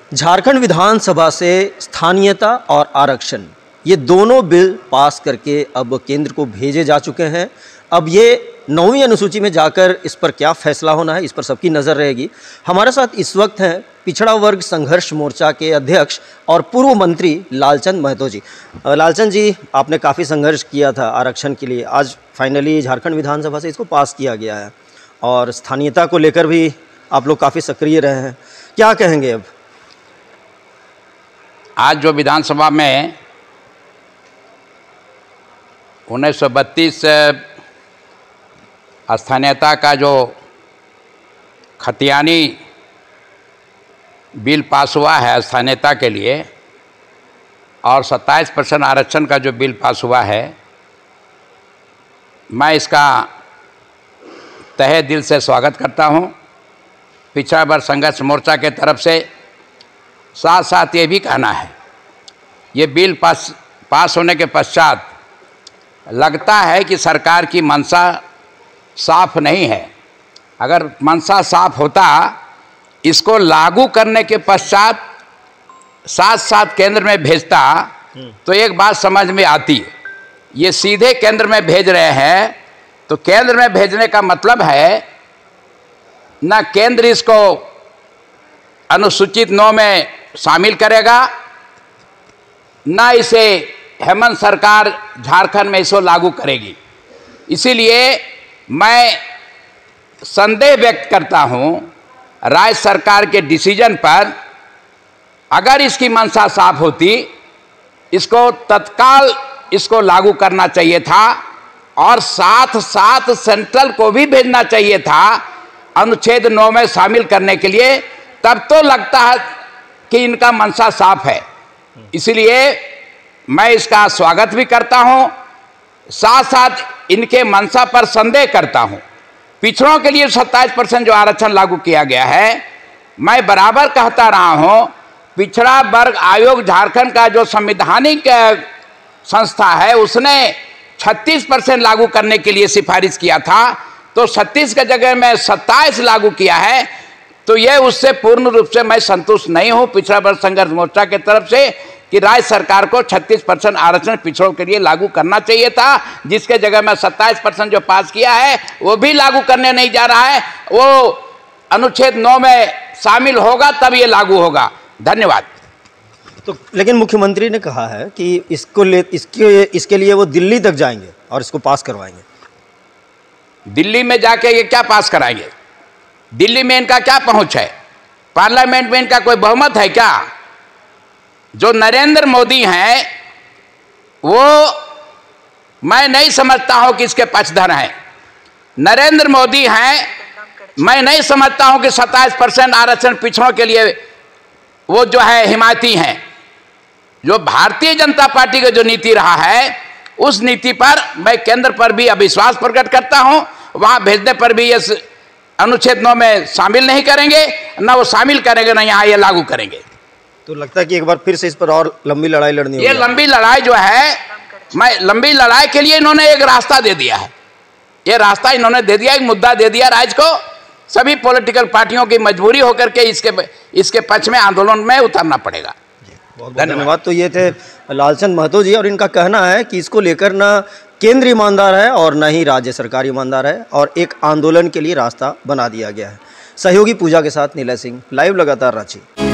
झारखंड विधानसभा से स्थानीयता और आरक्षण ये दोनों बिल पास करके अब केंद्र को भेजे जा चुके हैं। अब ये 9वीं अनुसूची में जाकर इस पर क्या फैसला होना है, इस पर सबकी नज़र रहेगी। हमारे साथ इस वक्त हैं पिछड़ा वर्ग संघर्ष मोर्चा के अध्यक्ष और पूर्व मंत्री लालचंद महतो जी। लालचंद जी, आपने काफ़ी संघर्ष किया था आरक्षण के लिए, आज फाइनली झारखंड विधानसभा से इसको पास किया गया है और स्थानीयता को लेकर भी आप लोग काफ़ी सक्रिय रहे हैं, क्या कहेंगे अब? आज जो विधानसभा में 1932 स्थानीयता का जो खतियानी बिल पास हुआ है स्थानीयता के लिए और 27% आरक्षण का जो बिल पास हुआ है, मैं इसका तहे दिल से स्वागत करता हूं। पिछड़ा वर्ग संघर्ष मोर्चा के तरफ से साथ साथ ये भी कहना है, ये बिल पास होने के पश्चात लगता है कि सरकार की मंशा साफ नहीं है। अगर मंशा साफ होता, इसको लागू करने के पश्चात साथ साथ केंद्र में भेजता तो एक बात समझ में आती। ये सीधे केंद्र में भेज रहे हैं, तो केंद्र में भेजने का मतलब है ना केंद्र इसको अनुसूचित 9 में शामिल करेगा, ना इसे हेमंत सरकार झारखंड में इसको लागू करेगी। इसीलिए मैं संदेह व्यक्त करता हूं राज्य सरकार के डिसीजन पर। अगर इसकी मंशा साफ होती, इसको तत्काल इसको लागू करना चाहिए था और साथ साथ सेंट्रल को भी भेजना चाहिए था अनुच्छेद 9 में शामिल करने के लिए। तब तो लगता है कि इनका मंशा साफ है। इसलिए मैं इसका स्वागत भी करता हूं, साथ साथ इनके मंशा पर संदेह करता हूं। पिछड़ों के लिए 27% जो आरक्षण लागू किया गया है, मैं बराबर कहता रहा हूं, पिछड़ा वर्ग आयोग झारखंड का जो संवैधानिक संस्था है, उसने 36% लागू करने के लिए सिफारिश किया था, तो 36 के जगह में 27 लागू किया है। तो यह उससे पूर्ण रूप से मैं संतुष्ट नहीं हूं पिछड़ा वर्ग संघर्ष मोर्चा के तरफ से कि राज्य सरकार को 36% आरक्षण पिछड़ों के लिए लागू करना चाहिए था, जिसके जगह में 27% जो पास किया है वो भी लागू करने नहीं जा रहा है। वो अनुच्छेद 9 में शामिल होगा तब ये लागू होगा। धन्यवाद। तो लेकिन मुख्यमंत्री ने कहा है कि इसके लिए वो दिल्ली तक जाएंगे और इसको पास करवाएंगे। दिल्ली में जाके ये क्या पास कराएंगे? दिल्ली में इनका क्या पहुंच है? पार्लियामेंट में इनका कोई बहुमत है क्या? जो नरेंद्र मोदी हैं, वो मैं नहीं समझता हूं कि इसके पक्षधर हैं। नरेंद्र मोदी हैं, मैं नहीं समझता हूं कि 27% आरक्षण पिछड़ों के लिए वो जो है हिमायती हैं। जो भारतीय जनता पार्टी का जो नीति रहा है, उस नीति पर मैं केंद्र पर भी अविश्वास प्रकट करता हूं। वहां भेजने पर भी ये अनुच्छेद 9 में शामिल नहीं करेंगे, ना वो शामिल करेंगे, ना यहाँ ये लागू करेंगे। तो लगता है कि एक बार फिर से इस पर और लंबी लड़ाई लड़नी होगी। ये लंबी लड़ाई जो है, मैं लंबी लड़ाई के लिए इन्होंने एक रास्ता दे दिया है। ये रास्ता इन्होंने दे दिया, एक मुद्दा दे दिया राज्य को। सभी पॉलिटिकल पार्टियों की मजबूरी होकर के इसके पक्ष में आंदोलन में उतरना पड़ेगा। बहुत धन्यवाद। तो ये थे लालचंद महतो जी, और इनका कहना है कि इसको लेकर ना केंद्र ईमानदार है और न ही राज्य सरकार ईमानदार है, और एक आंदोलन के लिए रास्ता बना दिया गया है। सहयोगी पूजा के साथ नीलय सिंह, लाइव लगातार रांची।